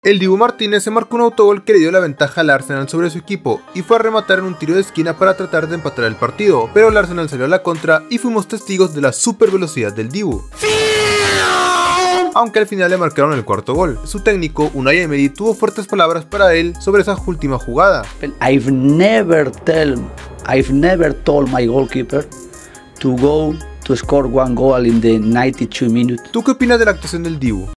El Dibu Martínez se marcó un autogol que le dio la ventaja al Arsenal sobre su equipo y fue a rematar en un tiro de esquina para tratar de empatar el partido, pero el Arsenal salió a la contra y fuimos testigos de la super velocidad del Dibu. Aunque al final le marcaron el cuarto gol. Su técnico, Unai Emery, tuvo fuertes palabras para él sobre esa última jugada. I've never told my goalkeeper to go to score one goal in the 92 minutes. ¿Tú qué opinas de la actuación del Dibu?